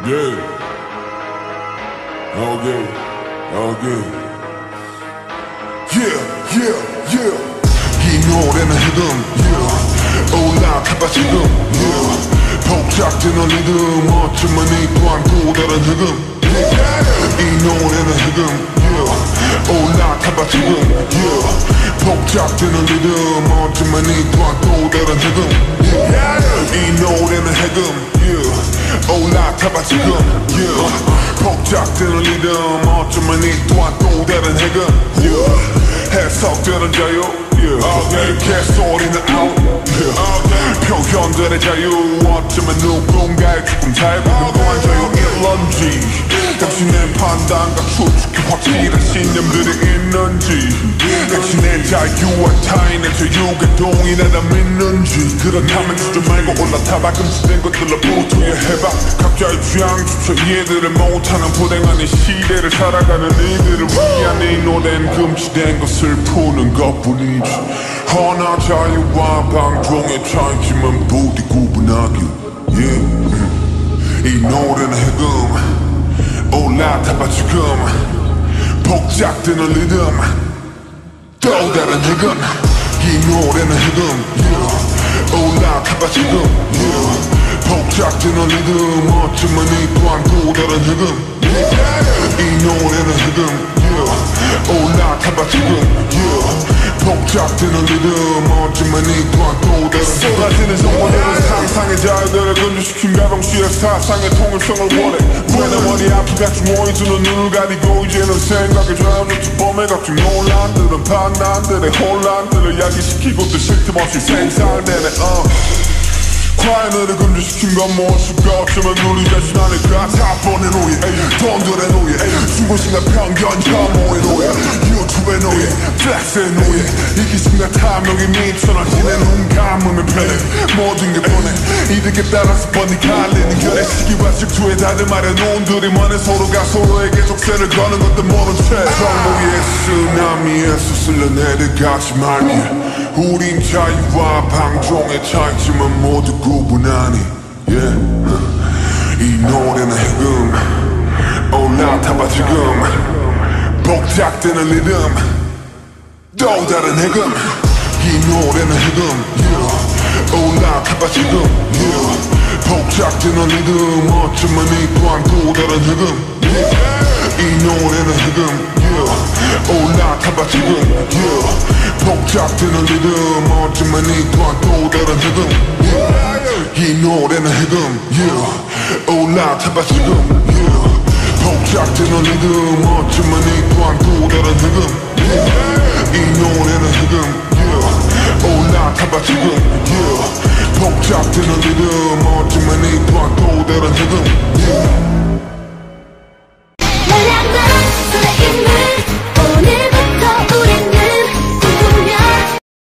Yeah. Okay. Okay. Yeah, yeah, yeah. 이 노래는 흐름, yeah. 올라타봐 지금, yeah. 복잡되는 리듬, 어쩌면 이 또한 또 다른 흐름, yeah. 이 노래는 흐름, yeah. 올라타봐 지금, yeah. 복잡되는 리듬, 어쩌면 이 또한 또 다른 흐름, yeah. 이 노래는 흐름, yeah. 올라타봐 지금, yeah. 복잡되는 리듬, 어쩌면 이 또한 또 다른 흐름, yeah. 해석되는 자유, yeah. 개소리는 out, yeah. 표현들의 자유, 어쩌면 누군가의 조금 잘 보는 자유일런지, 당신의 판단과 추측이 확실한 신념들이 있는지, 당신의 자유와 타인의 자유가 동일하다 믿는지, 그렇다면 주저 말고 올라타봐. 금지된 것들로부터 해봐. 각자의 취향조차 이해들을 못하는 불행한 이 시대를 살아가는 이들을 위한 이 노래는 금지된 것을 푸는 것뿐이지. 허나 자유와 방종의 차이지만 부디 구분하길, yeah. 이 노래는 해금 올라타봐 지금 복잡되는 리듬, 또 다른 해금. 이 노래는 해금, yeah. 올라타봐 지금, yeah. 복잡되는 리듬, 어쩌면 이 또한 또 다른 해금, yeah. 이 노래는 해금, yeah. 올라타봐 지금, yeah. 복잡되는 리듬, 어쩌면 이 또한 또 다른 쏟아지는 정보들은 상상의 자유들을 근조시킨 가동시의 사상의 통일성을 원해. 왜내 머리 앞이 각종 모이주는 눈을 가리고 이제는 생각에 좌우는 범의 각종 논란들은 판단들의 혼란들을 야기시키고 또 쉴틈없이 생산되네. 과잉을 금지시킨 건 무엇일까? 어쩌면 우리 자신 아닐까? 다번의 노예, 돈들의 노예, 중고신과 편견 혐오의 노예, 유튜브의 노예, 플렉스의 노예, 이기심과 탐욕이 미쳐나지는 눈감음의 편에 모든 게 보내. 이득에 따라서 번이 갈리는 결의 시기와 질투에 다듬하려 놈들이 많은 서로가 서로에게 족쇄를 거는 것도 모른 채 정보의 쓰나미에서 쓸려내려 가지 말게. 우린 자유와 방종의 차이지만 모두 구분하니, yeah. 이 노래는 해금 올라타봐 지금 복잡되는 리듬, 또 다른 해금. 이 노래는 해금, yeah. 올라타봐 지금, yeah. 복잡되는 리듬, 어쩌면 이 또한 또 다른 해금, yeah. 이 노래는 해금, yeah. 올라타봐 지금, yeah. 복잡되는 리듬, 어쩌면 이 또한 또 다른 해금, yeah. 이 노래는 해금, yeah. 올라타봐 지금, yeah. 복잡되는 리듬, 어쩌면 이 또한 또 다른 해금, yeah. 이 노래는 해금, yeah. 올라타봐 지금, yeah. 복잡되는 리듬,